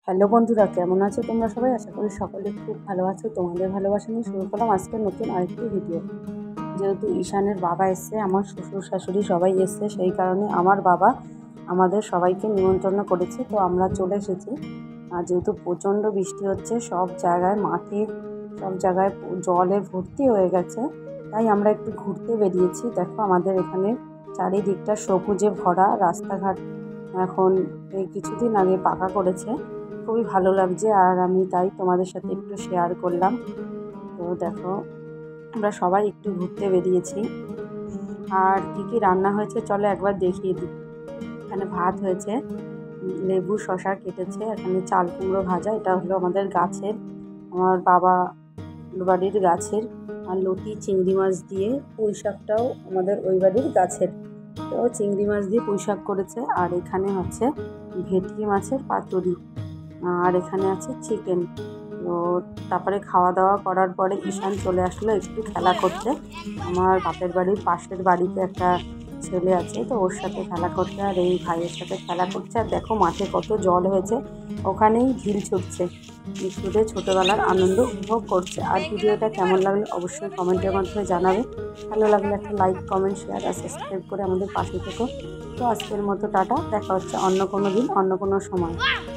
Hello বন্ধুরা, কেমন আছো তোমরা সবাই? আশা করি সকলে খুব ভালো আছো। তোমাদের ভালোবাসা নিয়ে শুরু করলাম আজকে নতুন আরেকটি ভিডিও। যেহেতু ঈশানের বাবা এসছে, আমার শ্বশুর শাশুড়ি সবাই এসছে, সেই কারণে আমার বাবা আমাদের সবাইকে নিমন্ত্রণ করেছে। তো আমরা চলে এসেছি। আর যেহেতু প্রচণ্ড বৃষ্টি হচ্ছে, সব জায়গায় মাঠে সব জায়গায় জলে ভর্তি হয়ে গেছে, তাই আমরা একটু ঘুরতে বেরিয়েছি। দেখো আমাদের এখানে চারিদিকটা সবুজে ভরা, রাস্তাঘাট এখন এই কিছুদিন আগে পাকা করেছে, খুবই ভালো লাগছে। আর আমি তাই তোমাদের সাথে একটু শেয়ার করলাম। তো দেখো আমরা সবাই একটু ঘুরতে বেরিয়েছি। আর কি রান্না হয়েছে চলো একবার দেখিয়ে দিই। এখানে ভাত হয়েছে, লেবু শশা কেটেছে, এখানে চাল কুমড়ো ভাজা, এটা হলো আমাদের গাছের, আমার বাবা বাড়ির গাছের। আর লতি চিংড়ি মাছ দিয়ে, পুঁই শাকটাও আমাদের ওই বাড়ির গাছের। তো চিংড়ি মাছ দিয়ে পুঁই শাক করেছে। আর এখানে হচ্ছে ভেটকি মাছের পাতুরি। আর এখানে আছে চিকেন। তো তারপরে খাওয়া দাওয়া করার পরে ঈশান চলে আসলো একটু খেলা করতে। আমার বাপের বাড়ির পাশের বাড়িতে একটা ছেলে আছে, তো ওর সাথে খেলা করতে, আর এই ভাইয়ের সাথে খেলা করছে। আর দেখো মাঠে কত জল হয়েছে, ওখানেই ঢিল ছুটছে, ছুটে ছোটোবেলার আনন্দ উপভোগ করছে। আর ভিডিওটা কেমন লাগলো অবশ্যই কমেন্টের মাধ্যমে জানাবে। ভালো লাগলে একটা লাইক, কমেন্ট, শেয়ার আর সাবস্ক্রাইব করে আমাদের পাশে থেকো। তো আজকের মতো টাটা, দেখা হচ্ছে অন্য কোনো দিন অন্য কোনো সময়।